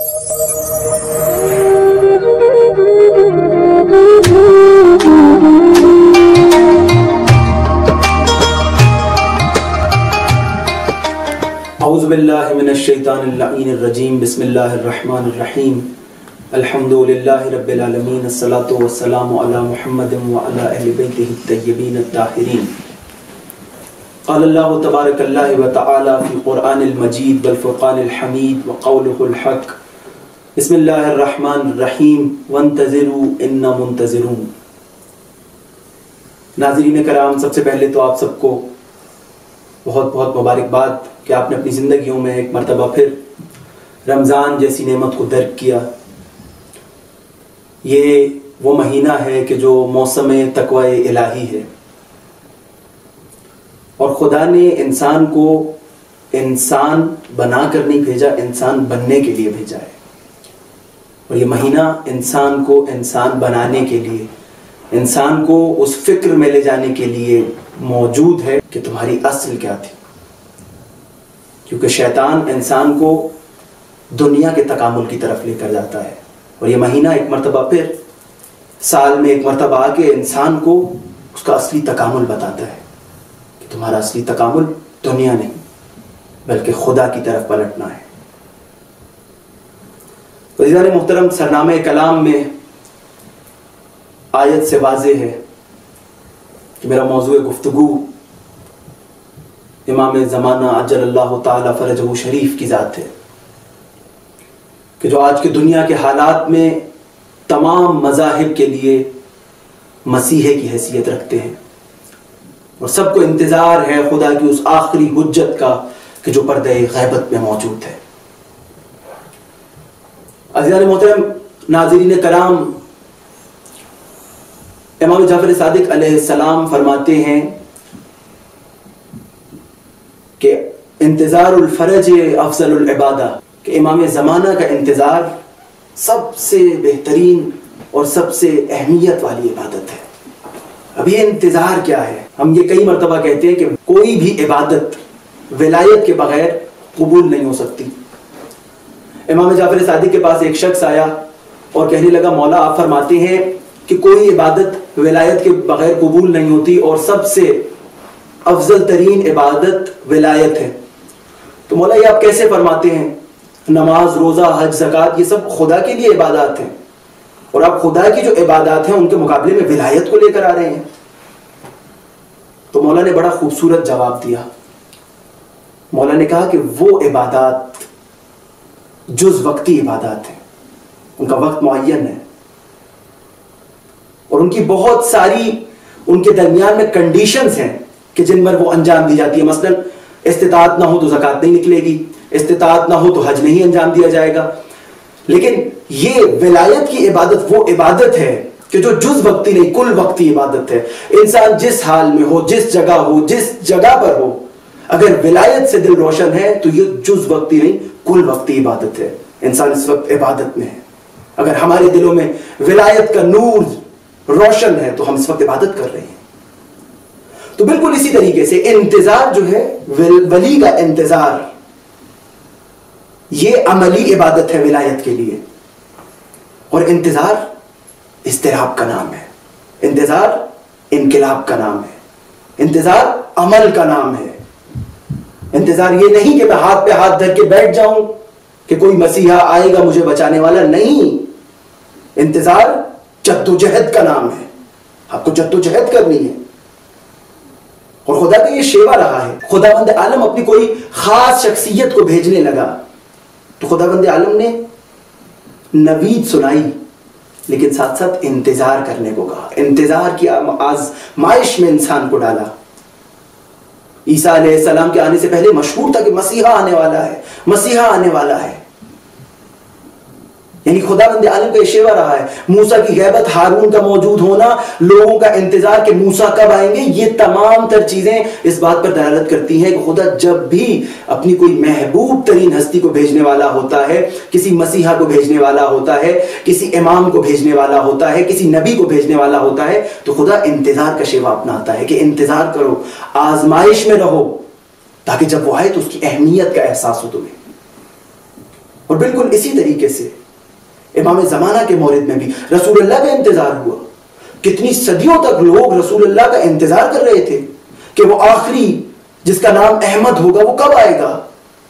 اعوذ باللہ من الشیطان اللعین الرجیم بسم اللہ الرحمن الرحیم الحمدللہ رب العالمین الصلاة والسلام علی محمد وعلی اہل بیتہ الطیبین الطاہرین قال اللہ تبارک اللہ وتعالی فی قرآن المجید والفرقان الحمید وقولہ الحق بسم اللہ الرحمن الرحیم وانتظروا انا منتظرون۔ ناظرین کرام، سب سے پہلے تو آپ سب کو بہت بہت مبارکباد کہ آپ نے اپنی زندگیوں میں ایک مرتبہ پھر رمضان جیسی نعمت کو درک کیا۔ یہ وہ مہینہ ہے کہ جو موسم تقوی الہی ہے، اور خدا نے انسان کو انسان بنا کر نہیں بھیجا، انسان بننے کے لیے بھیجا ہے۔ اور یہ مہینہ انسان کو انسان بنانے کے لیے، انسان کو اس فکر میں لے جانے کے لیے موجود ہے کہ تمہاری اصل کیا تھی، کیونکہ شیطان انسان کو دنیا کے تکامل کی طرف لے کر جاتا ہے۔ اور یہ مہینہ ایک مرتبہ پھر سال میں ایک مرتبہ آ کے انسان کو اس کا اصلی تکامل بتاتا ہے کہ تمہارا اصلی تکامل دنیا نہیں بلکہ خدا کی طرف پلٹنا ہے۔ عزیزان محترم، سرنامہ کلام میں آیت سے واضح ہے کہ میرا موضوع گفتگو امام زمانہ عجل اللہ تعالی فرجہ شریف کی ذات ہے، کہ جو آج کے دنیا کے حالات میں تمام مذاہب کے لیے مسیحے کی حیثیت رکھتے ہیں، اور سب کو انتظار ہے خدا کی اس آخری حجت کا کہ جو پردہ غیبت میں موجود ہے۔ عزیزان محترم، ناظرین کرام، امام جعفر صادق علیہ السلام فرماتے ہیں کہ انتظار الفرج افضل العبادہ، کہ امام زمانہ کا انتظار سب سے بہترین اور سب سے اہمیت والی عبادت ہے۔ اب یہ انتظار کیا ہے؟ ہم یہ کئی مرتبہ کہتے ہیں کہ کوئی بھی عبادت ولایت کے بغیر قبول نہیں ہو سکتی۔ امام جعفر صادق کے پاس ایک شخص آیا اور کہنے لگا، مولا آپ فرماتے ہیں کہ کوئی عبادت ولایت کے بغیر قبول نہیں ہوتی اور سب سے افضل ترین عبادت ولایت ہے، تو مولا یہ آپ کیسے فرماتے ہیں؟ نماز، روزہ، حج، زکوٰۃ یہ سب خدا کے لیے عبادات ہیں، اور آپ خدا کی جو عبادات ہیں ان کے مقابلے میں ولایت کو لے کر آ رہے ہیں۔ تو مولا نے بڑا خوبصورت جواب دیا۔ مولا نے کہا کہ وہ عبادات جز وقتی عبادات ہیں، ان کا وقت معین ہے، اور ان کی بہت ساری ان کے درمیان میں کنڈیشنز ہیں کہ جن پر وہ انجام دی جاتی ہے۔ مثلا استطاعت نہ ہو تو زکوٰۃ نہیں نکلے گی، استطاعت نہ ہو تو حج نہیں انجام دیا جائے گا۔ لیکن یہ ولایت کی عبادت وہ عبادت ہے کہ جو جز وقتی نہیں، کل وقتی عبادت ہے۔ انسان جس حال میں ہو، جس جگہ ہو، جس جگہ پر ہو، اگر ولایت سے دل روشن ہے تو یہ جز وقتی نہیں، کل وقتی عبادت ہے۔ انسان اس وقت عبادت میں ہے۔ اگر ہمارے دلوں میں ولایت کا نور روشن ہے تو ہم اس وقت عبادت کر رہے ہیں۔ تو بالکل اسی طریقے سے انتظار جو ہے، ولی کا انتظار، یہ عملی عبادت ہے ولایت کے لیے۔ اور انتظار اضطراب کا نام ہے، انتظار انقلاب کا نام ہے، انتظار عمل کا نام ہے۔ انتظار یہ نہیں کہ میں ہاتھ پہ ہاتھ دھر کے بیٹھ جاؤں کہ کوئی مسیحا آئے گا مجھے بچانے والا، نہیں۔ انتظار جد و جہد کا نام ہے، آپ کو جد و جہد کرنی ہے۔ اور خدا کا یہ شیوا رہا ہے، خداوند عالم اپنی کوئی خاص شخصیت کو بھیجنے لگا تو خداوند عالم نے نوید سنائی، لیکن ساتھ ساتھ انتظار کرنے کو کہا۔ انتظار کی آزمائش میں انسان کو ڈالا۔ عیسیٰ علیہ السلام کے آنے سے پہلے مشہور تھا کہ مسیحا آنے والا ہے، مسیحا آنے والا ہے۔ یعنی خداوند عالم کا یہ شیوا رہا ہے۔ موسیٰ کی غیبت، ہارون کا موجود ہونا، لوگوں کا انتظار کہ موسیٰ کب آئیں گے، یہ تمام تر چیزیں اس بات پر دلالت کرتی ہیں کہ خدا جب بھی اپنی کوئی محبوب ترین ہستی کو بھیجنے والا ہوتا ہے، کسی مسیحا کو بھیجنے والا ہوتا ہے، کسی امام کو بھیجنے والا ہوتا ہے، کسی نبی کو بھیجنے والا ہوتا ہے، تو خدا انتظار کا شیوا اپناتا ہے کہ انتظار کرو، آزمائش میں رہو، تاکہ جب وہ آئے تو اس کی اہمیت کا احساس ہو تمہیں۔ اور بالکل اسی طریقے سے امام زمانہ کے مورد میں بھی رسول اللہ کا انتظار ہوا. کتنی صدیوں تک لوگ رسول اللہ کا انتظار کر رہے تھے کہ وہ آخری جس کا نام احمد ہوگا وہ کب آئے گا.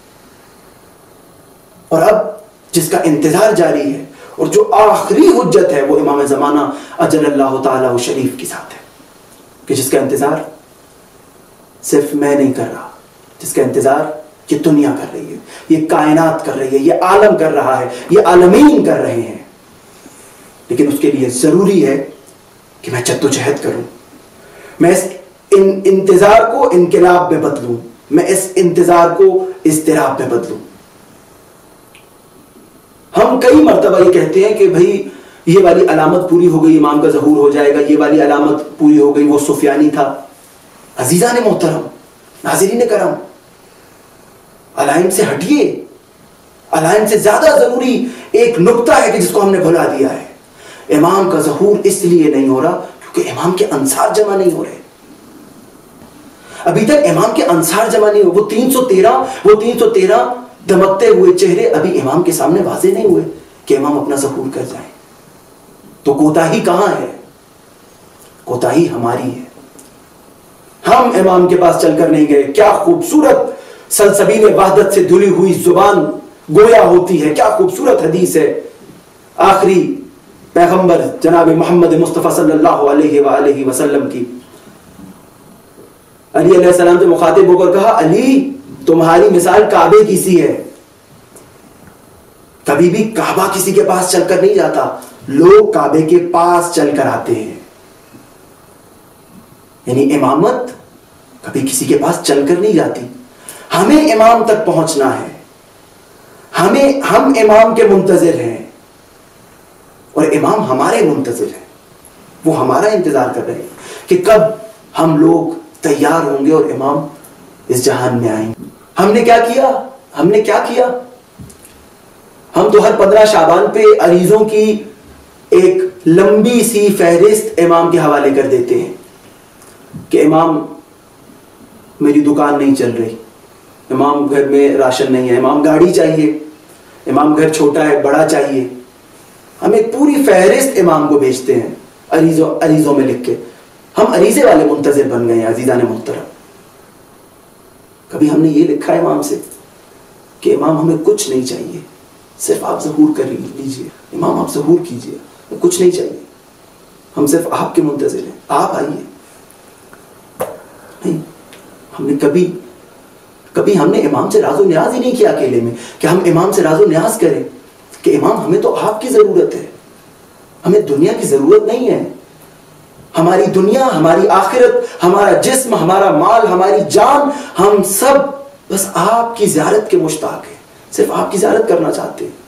اور اب جس کا انتظار جاری ہے اور جو آخری حجت ہے وہ امام زمانہ اجل اللہ تعالیٰ شریف کے ساتھ ہے، کہ جس کا انتظار صرف میں نہیں کر رہا، جس کا انتظار یہ دنیا کر رہی ہے، یہ کائنات کر رہی ہے، یہ عالم کر رہا ہے، یہ عالمین کر رہے ہیں. لیکن اس کے لیے ضروری ہے کہ میں جدوجہد کروں، میں اس انتظار کو انقلاب میں بدلوں، میں اس انتظار کو اضطراب میں بدلوں. ہم کئی مرتبہ یہ کہتے ہیں کہ بھئی یہ والی علامت پوری ہو گئی امام کا ظہور ہو جائے گا، یہ والی علامت پوری ہو گئی وہ سفیانی تھا. عزیزان محترم، ناظرین کرام، علائم سے ہٹیے. علائم سے زیادہ ضروری ایک نقطہ ہے کہ جس کو ہم نے بھلا دیا ہے. امام کا ظہور اس لیے نہیں ہو رہا کیونکہ امام کے انصار جمع نہیں ہو رہے. ابھی تک امام کے انصار جمع نہیں ہو. وہ 313 دمکتے ہوئے چہرے ابھی امام کے سامنے واضح نہیں ہوئے کہ امام اپنا ظہور کر جائیں. تو کوتاہی کہاں ہے؟ کوتاہی ہماری ہے. ہم امام کے پاس چل کر نہیں گئے. کیا خوبصورت سلسبیل وحدت سے دھلی ہوئی زبان گویا ہوتی ہے، کیا خوبصورت حدیث ہے آخری پیغمبر جناب محمد مصطفیٰ صلی اللہ علیہ وآلہ وسلم کی. علی علیہ السلام سے مخاطب ہو کر کہا، علی تمہاری مثال کعبے کی سی ہے. کبھی بھی کعبہ کسی کے پاس چل کر نہیں جاتا، لوگ کعبے کے پاس چل کر آتے ہیں. یعنی امامت کبھی کسی کے پاس چل کر نہیں جاتی. ہمیں امام تک پہنچنا ہے. ہم امام کے منتظر ہیں اور امام ہمارے منتظر ہیں. وہ ہمارا انتظار کر رہے ہیں کہ کب ہم لوگ تیار ہوں گے اور امام اس جہان میں آئیں گے. ہم نے کیا کیا؟ ہم تو ہر 15 شعبان پہ عریضوں کی ایک لمبی سی فہرست امام کے حوالے کر دیتے ہیں کہ امام میری دکان نہیں چل رہی، امام گھر میں راشن نہیں ہے، امام گاڑی چاہیے، امام گھر چھوٹا ہے بڑا چاہیے. ہم ایک پوری فہرست امام کو بیچتے ہیں عریضوں میں لکھ کے. ہم عریضے والے منتظر بن گئے ہیں. عزیزان محترم، کبھی ہم نے یہ لکھا ہے امام سے کہ امام ہمیں کچھ نہیں چاہیے، صرف آپ ظہور کر لیجئے، امام آپ ظہور کیجئے، کچھ نہیں چاہیے، ہم صرف آپ کے منتظر ہیں، آپ آئیے. نہیں، ہم نے کبھی ہم نے امام سے راز و نیاز ہی نہیں کیا اکیلے میں کہ ہم امام سے راز و نیاز کریں کہ امام ہمیں تو آپ کی ضرورت ہے، ہمیں دنیا کی ضرورت نہیں ہے. ہماری دنیا، ہماری آخرت، ہمارا جسم، ہمارا مال، ہماری جان، ہم سب بس آپ کی زیارت کے مشتاق ہیں، صرف آپ کی زیارت کرنا چاہتے ہیں.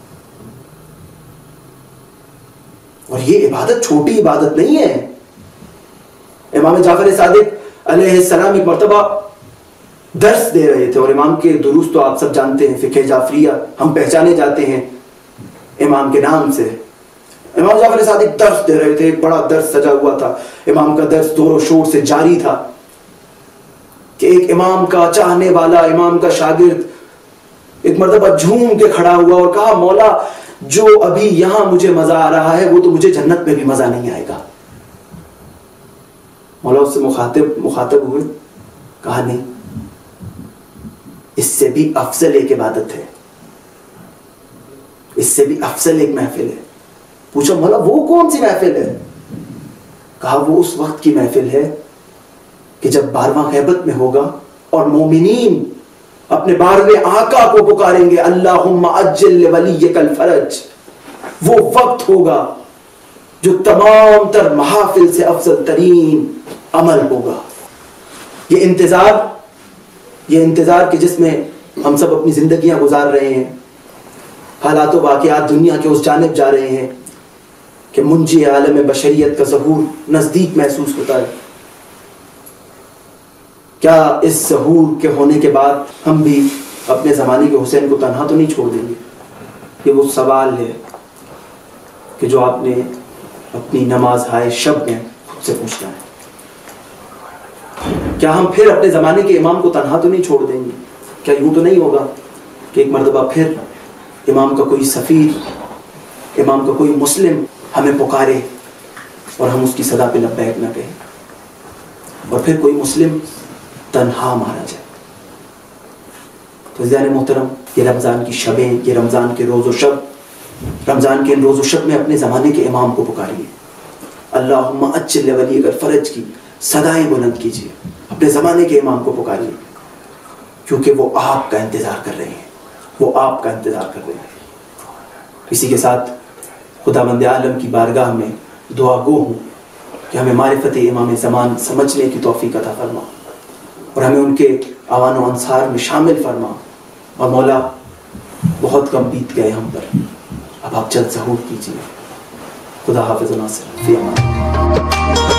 اور یہ عبادت چھوٹی عبادت نہیں ہے. امام جعفر صادق علیہ السلام ایک مرتبہ درس دے رہے تھے، اور امام کے دروس تو آپ سب جانتے ہیں، فقہ جعفریہ ہم پہچانے جاتے ہیں امام کے نام سے. امام جعفر صادق درس دے رہے تھے، ایک بڑا درس سجا ہوا تھا. امام کا درس زور و شور سے جاری تھا کہ ایک امام کا چاہنے والا، امام کا شاگرد ایک مرتبہ جھوم کے کھڑا ہوا اور کہا، مولا جو ابھی یہاں مجھے مزہ آ رہا ہے وہ تو مجھے جنت میں بھی مزہ نہیں آئے گا. مولا اس سے مخاطب ہوئے، کہا نہیں، اس سے بھی افضل ایک عبادت ہے، اس سے بھی افضل ایک محفل ہے. پوچھا مولا وہ کون سی محفل ہے؟ کہا وہ اس وقت کی محفل ہے کہ جب 12واں غیبت میں ہوگا اور مومنین اپنے 12ویں آقا کو پکاریں گے، اللہم عجل لولیک الفرج. وہ وقت ہوگا جو تمام تر محافل سے افضل ترین عمل ہوگا. یہ انتظار کہ جس میں ہم سب اپنی زندگیاں گزار رہے ہیں، حالات و واقعات دنیا کے اس جانب جا رہے ہیں کہ منجی عالم بشریت کا ظہور نزدیک محسوس ہوتا ہے. کیا اس ظہور کے ہونے کے بعد ہم بھی اپنے زمانے کے حسین کو تنہا تو نہیں چھوڑ دیں گے؟ یہ وہ سوال ہے کہ جو آپ نے اپنی نماز ہائے شب میں خود سے پوچھنا ہے. کیا ہم پھر اپنے زمانے کے امام کو تنہا تو نہیں چھوڑ دیں گے؟ کیا یوں تو نہیں ہوگا کہ ایک مرتبہ پھر امام کا کوئی سفیر, امام کا کوئی مسلم ہمیں پکارے اور ہم اس کی صدا پہ لبیک نہ کہیں, اور پھر کوئی مسلم تنہا مارا جائے. تو عزیزان محترم, یہ رمضان کی شبیں, یہ رمضان کے روز و شب, رمضان کے ان روز و شب میں اپنے زمانے کے امام کو پکاریے. اللہم اجل ولی الفرج کی صدائیں بلند کیجیے, اپنے زمانے کے امام کو پکاریے, کیونکہ وہ آپ کا انتظار کر رہے ہیں, وہ آپ کا انتظار کر رہے ہیں. اسی کے ساتھ خداوند عالم کی بارگاہ میں دعا گو ہوں کہ ہمیں معرفت امام زمان سمجھنے کی توفیق عطا فرما, اور ہمیں ان کے اعوان و انصار میں شامل فرما. اور مولا, بہت کم بیت گئے ہم پر, اب آپ جلد ظہور کیجیے. خدا حافظ و ناصر, فی امان.